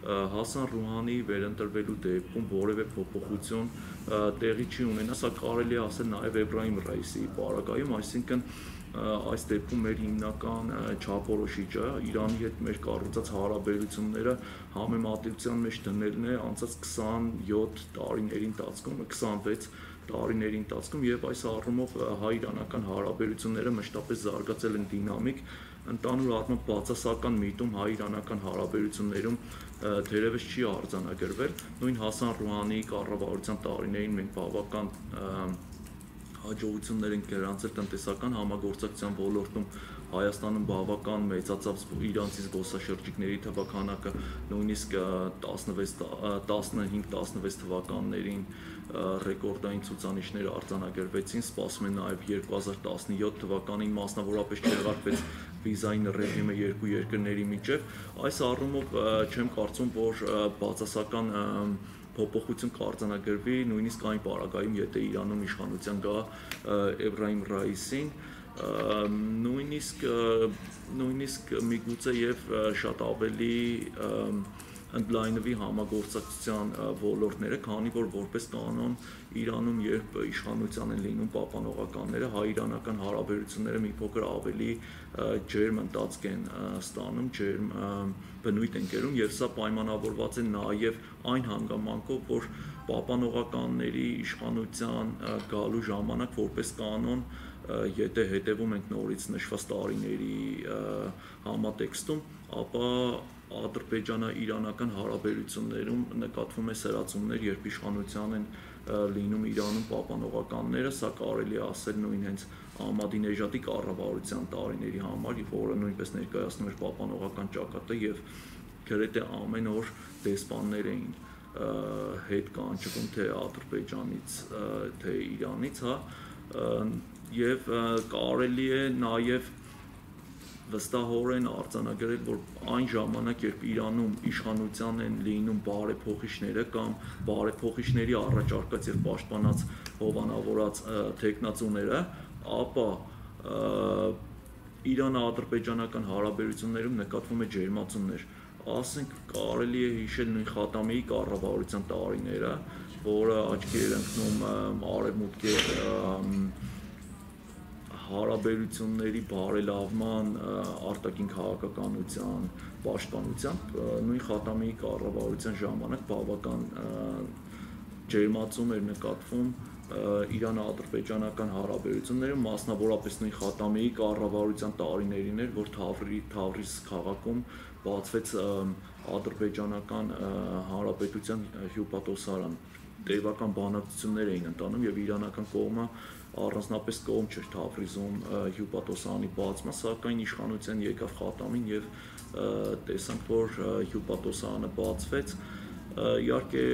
Հասան Ռուհանիի վերընտրվելու դեպքում որևէ փոփոխություն տեղի չի ունենա, սա կարելի է ասել նաև Էբրահիմ Ռայիսի պարագայում, այսինքն այս դեպքում մեր հիմնական չափորոշիչը Իրանի հետ մեր կառուցած հարաբերությունները համեմատության մեջ դնելն է անցած 27 տարիների ընթացքում, 26 տարիների ընթացքում եւ այս առումով հայ-իրանական հարաբերությունները մշտապես զարգացել են դինամիկ, ընդհանուր առմամբ բացասական միտում հայ-իրանական հարաբերություններում թերևս չի արձանագրվել, նույն Հասան Ռուհանիի կառավարության տարիներին մենք բավական հաջողություններ են գրանցել տնտեսական համագործակցության ոլորտում Հայաստանում բավական մեծացավ իրանցի զբոսաշրջիկների թվականակը նույնիսկ 15-16 թվականներին ռեկորդային ցուցանիշներ արձանագրվեցին, սպասում են նաև 2017 թվականին մասնավորապես չեղարկվեց վիզային ռեժիմը երկու երկրների միջև, այս առումով չեմ կարծում, որ բացասական փոփոխություն կարձանագրվի նույնիսկ այն պարագայում, եթե Իրանում իշխանության գա Էբրահիմ Ռայիսին, նույնիսկ միգուցե եւ շատ ավելի ընդլայնվի համագործակցության ոլորտները, քանի որ որպես կանոն Իրանում երբ իշխանության են լինում պապանողականները, հայ-իրանական հարաբերությունները մի փոքր ավելի ջերմ ընթացք են ստանում, ջերմ բնույթ են կերում եւ սա պայմանավորված է նաեւ այն հանգամանքով, որ պապանողականների իշխանության գալու ժամանակ որպես կանոն եթե հետևում ենք նորից նշված տարիների համատեքստում, ապա ադրբեջանա-իրանական հարաբերություններում նկատվում է սրացումներ, երբ իշխանության են լինում Իրանում պապանողականները, սա կարելի է ասել նույն հենց Ահմադինեժադի կառավարության տարիների համար, որը նույնպես ներկայացնում էր պապանողական ճակատը եւ գրեթե ամեն օր դեսպաններ էին հետ կանչվում թե Ադրբեջանից, թե Իրանից, եւ կարելի է նաեւ վստահորեն արձանագրել, որ այն ժամանակ, երբ Իրանում իշխանության են լինում բարեփոխիչները կամ բարեփոխիչների առաջարկած եւ պաշտպանած հովանավորած թեկնածուները, ապա Իրան-ադրբեջանական հարաբերություններում նկատվում է ջերմացումներ, ասենք կարելի է հիշել նույն Խաթամիի կառավարության տարիները, որը աչքի էր ընկնում արևմուտքի հարաբերությունների բարելավման արտաքին քաղաքականության պաշտպանությամբ նույն Խաթամիի կառավարության ժամանակ բավական ջերմացում էր նկատվում Իրան-ադրբեջանական հարաբերություններում, մասնավորապես նույն Խաթամիի կառավարության տարիներին էր, որ Թավրիզ քաղաքում բացվեց ադրբեջանական հանրապետության հյուպատոսարան, տևական բանակցություններ էին ընթանում եւ իրանական կողմը առանձնապես կողմ չէր Թավրիզում հյուպատոսարանի բացման, սակայն իշխանության եկավ Խաթամին եւ տեսանք, որ հյուպատոսարանը բացվեց, իհարկե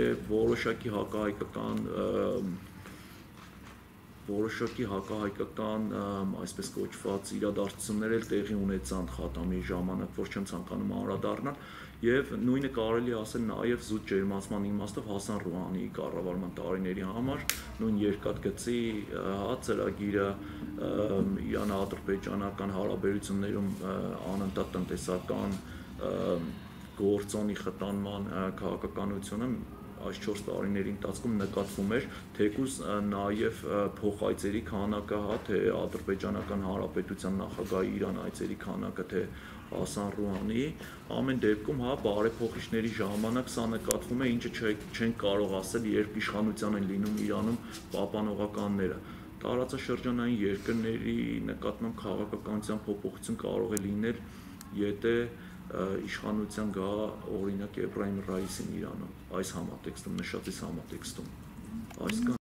որոշակի հակահայկական, այսպես կոչված իրադարձություններ էլ տեղի ունեցան Խաթամիի ժամանակ, որ չեմ ցանկանում անդրադառնալ, եւ նույնը կարելի ասել նաեւ զուտ ջերմացման իմաստով Հասան Ռուհանիի կառավարման տարիների համար, նույն երկաթգծի ծրագիրը Իրան-ադրբեջանական հարաբերություններում անընդհատ տնտեսական գործոնի խթանման քաղաքականությունը այս 4 տարիների ընթացքում նկատվում էր, թեկուզ նաև փոխայցերի քանակը, թե ադրբեջանական հանրապետության նախագահի Իրան այցերի քանակը, թե Հասան Ռուհանիի, ամեն դեպքում բարեփոխիչների ժամանակ սա նկատվում է, ինչը չենք կարող ասել, երբ իշխանության են լինում Իրանում պապանողականները։ Տարածաշրջանային երկրների նկատմամբ քաղաքականության փոփոխություն կարող է լինել, եթե իշխանության գա օրինակ Էբրահիմ Ռայիսին Իրանում, այս համատեքստում, նշածից համատեքստում, այս